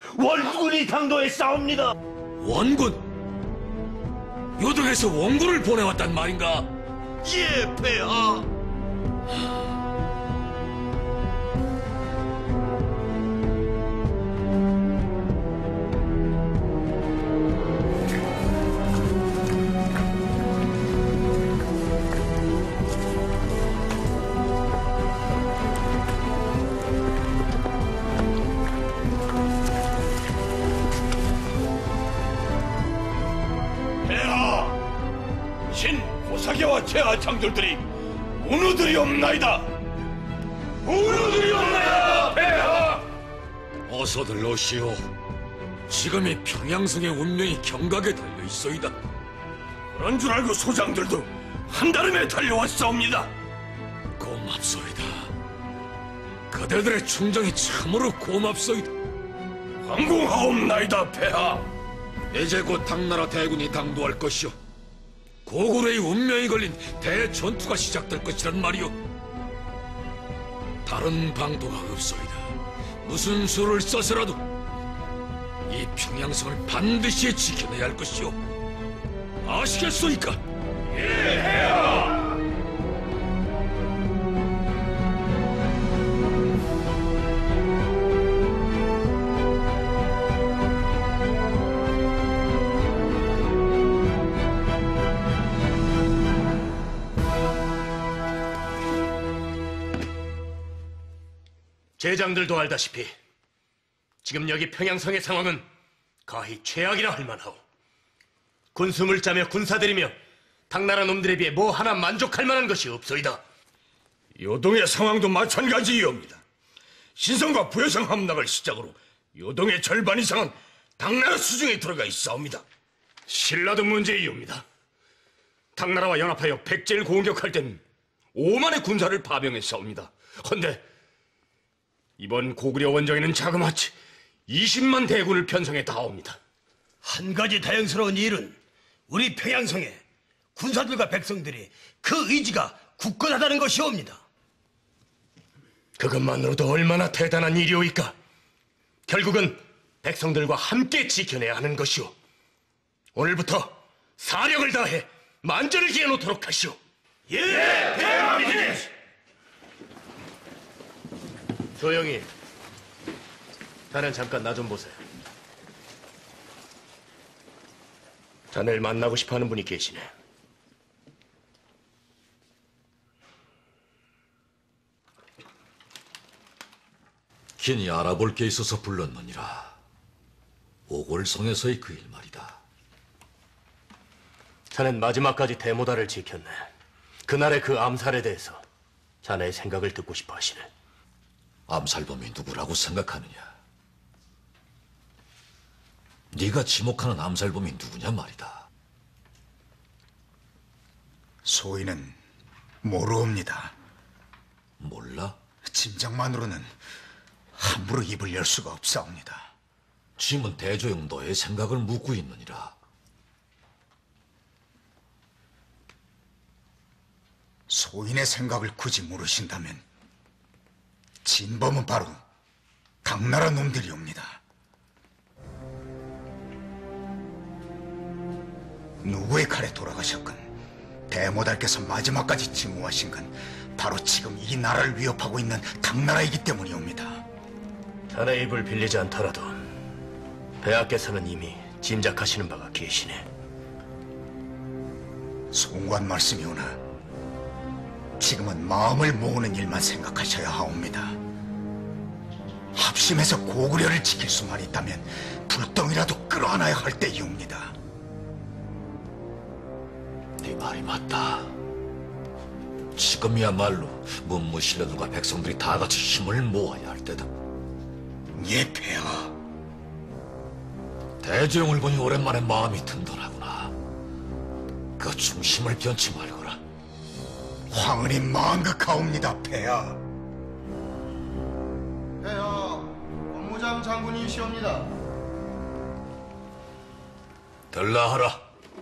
원군이 당도에 싸웁니다. 원군? 요동에서 원군을 보내왔단 말인가? 예, 폐하. 고사계와 제하 장들들이 운우들이 없나이다. 운우들이 없나이다, 폐하. 어서들 오시오. 지금이 평양성의 운명이 경각에 달려 있어이다. 그런 줄 알고 소장들도 한달음에 달려왔사옵니다. 고맙소이다. 그대들의 충정이 참으로 고맙소이다. 황공하옵나이다, 폐하. 이제 곧 당나라 대군이 당도할 것이오. 고구려의 운명이 걸린 대전투가 시작될 것이란 말이오. 다른 방도가 없소이다. 무슨 수를 써서라도 이 평양성을 반드시 지켜내야 할 것이오. 아시겠소이까? 예, 폐하. 제장들도 알다시피 지금 여기 평양성의 상황은 가히 최악이라 할 만하오. 군숨을 짜며 군사들이며 당나라 놈들에 비해 뭐 하나 만족할 만한 것이 없소이다. 요동의 상황도 마찬가지이옵니다. 신성과 부여성 함락을 시작으로 요동의 절반 이상은 당나라 수중에 들어가 있사옵니다. 신라도 문제이옵니다. 당나라와 연합하여 백제를 공격할 땐 5만의 군사를 파병했사옵니다. 헌데 이번 고구려 원정에는 자그마치 20만 대군을 편성했다옵니다. 한 가지 다행스러운 일은 우리 평양성에 군사들과 백성들이 그 의지가 굳건하다는 것이옵니다. 그것만으로도 얼마나 대단한 일이오이까. 결국은 백성들과 함께 지켜내야 하는 것이오. 오늘부터 사력을 다해 만전을 기해놓도록 하시오. 예, 폐하입니다. 조영희, 자넨 잠깐 나 좀 보세요. 자네를 만나고 싶어하는 분이 계시네. 긴히 알아볼 게 있어서 불렀느니라. 오골성에서의 그 일 말이다. 자넨 마지막까지 대모다를 지켰네. 그날의 그 암살에 대해서 자네의 생각을 듣고 싶어 하시네. 암살범이 누구라고 생각하느냐? 네가 지목하는 암살범이 누구냐 말이다. 소인은 모르옵니다. 몰라? 짐작만으로는 함부로 입을 열 수가 없사옵니다. 짐은 대조영 너의 생각을 묻고 있느니라. 소인의 생각을 굳이 물으신다면 진범은 바로 당나라 놈들이옵니다. 누구의 칼에 돌아가셨건 대모달께서 마지막까지 증오하신 건 바로 지금 이 나라를 위협하고 있는 당나라이기 때문이옵니다. 자네 입을 빌리지 않더라도 폐하께서는 이미 짐작하시는 바가 계시네. 송관 말씀이 오나 지금은 마음을 모으는 일만 생각하셔야 하옵니다. 합심해서 고구려를 지킬 수만 있다면 불덩이라도 끌어안아야 할 때이옵니다. 네 말이 맞다. 지금이야말로 문무신라들과 백성들이 다 같이 힘을 모아야 할 때다. 예, 폐하. 대조영을 보니 오랜만에 마음이 든든하구나. 그 중심을 변치 말거라. 황은이 망극하옵니다, 폐하. 폐하, 법무장 장군이시옵니다. 들라하라.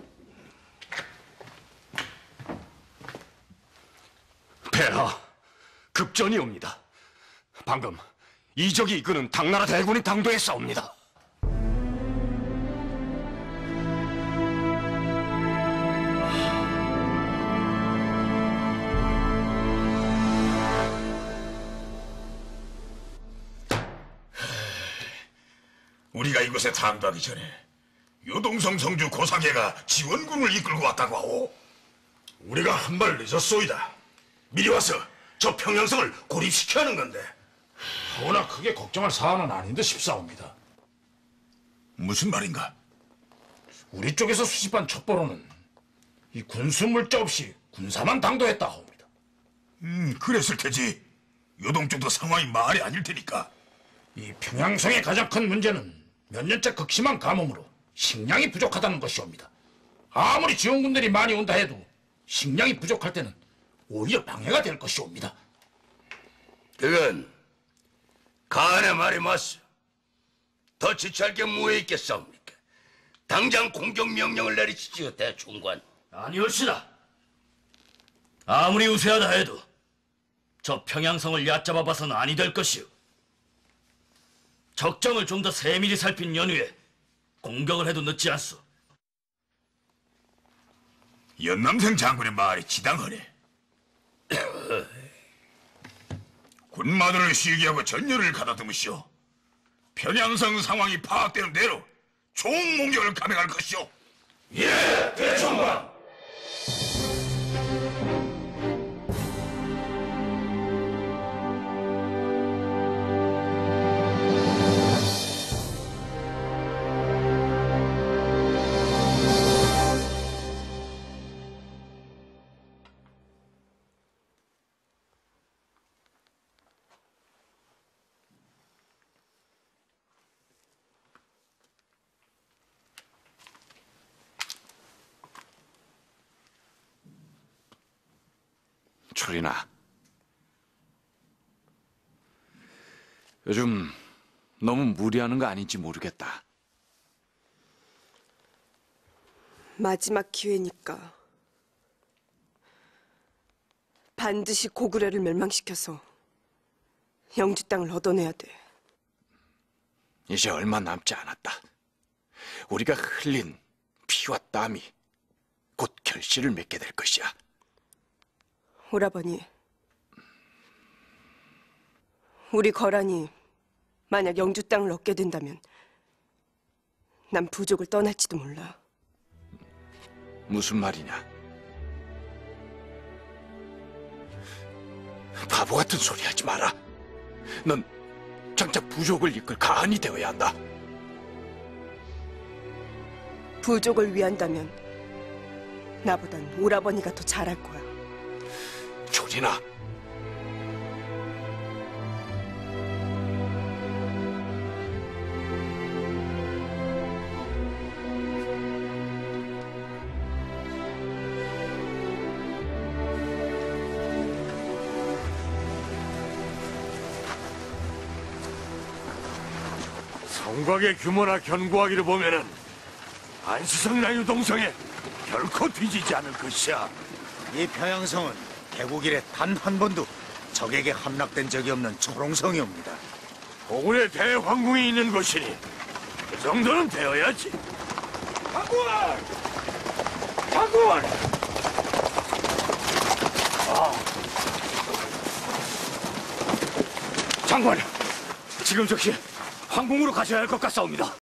폐하, 급전이옵니다. 방금 이적이 이끄는 당나라 대군이 당도에 싸웁니다. 우리가 이곳에 당도하기 전에 요동성 성주 고사계가 지원군을 이끌고 왔다고 하오. 우리가 한 발 늦었소이다. 미리 와서 저 평양성을 고립시켜야 하는 건데. 허나 크게 걱정할 사안은 아닌 듯 싶사옵니다. 무슨 말인가? 우리 쪽에서 수집한 첩보로는 이 군수 물자 없이 군사만 당도했다 하옵니다. 그랬을 테지. 요동 쪽도 상황이 말이 아닐 테니까. 이 평양성의 가장 큰 문제는 몇 년째 극심한 가뭄으로 식량이 부족하다는 것이옵니다. 아무리 지원군들이 많이 온다 해도 식량이 부족할 때는 오히려 방해가 될 것이옵니다. 그건 간의 말이 맞소. 더 지체할 게 뭐에 있겠사옵니까? 당장 공격 명령을 내리시지요, 대총관. 아니올시다. 아무리 우세하다 해도 저 평양성을 얕잡아 봐서는 아니 될 것이오. 적정을 좀 더 세밀히 살핀 연후에 공격을 해도 늦지 않소. 연남생 장군의 말이 지당하네. 군마들을 시기하고 전열을 가다듬으시오. 평양성 상황이 파악되는 대로 총공격을 감행할 것이오. 예, 대총관. 철이나, 요즘 너무 무리하는 거 아닌지 모르겠다. 마지막 기회니까 반드시 고구려를 멸망시켜서 영주 땅을 얻어내야 돼. 이제 얼마 남지 않았다. 우리가 흘린 피와 땀이 곧 결실을 맺게 될 것이야. 오라버니, 우리 거란이 만약 영주 땅을 얻게 된다면 난 부족을 떠날지도 몰라. 무슨 말이냐? 바보 같은 소리 하지 마라. 넌 장차 부족을 이끌 가한이 되어야 한다. 부족을 위한다면 나보단 오라버니가 더 잘할 거야. 조리나, 성곽의 규모나 견고하기를 보면은 안시성이나 유동성에 결코 뒤지지 않을 것이야. 이 평양성은 개국 이래 단 한 번도 적에게 함락된 적이 없는 초롱성이옵니다. 고군의 대황궁이 있는 곳이니 그 정도는 되어야지. 장군! 장군! 장관, 지금 즉시 황궁으로 가셔야 할 것 같사옵니다.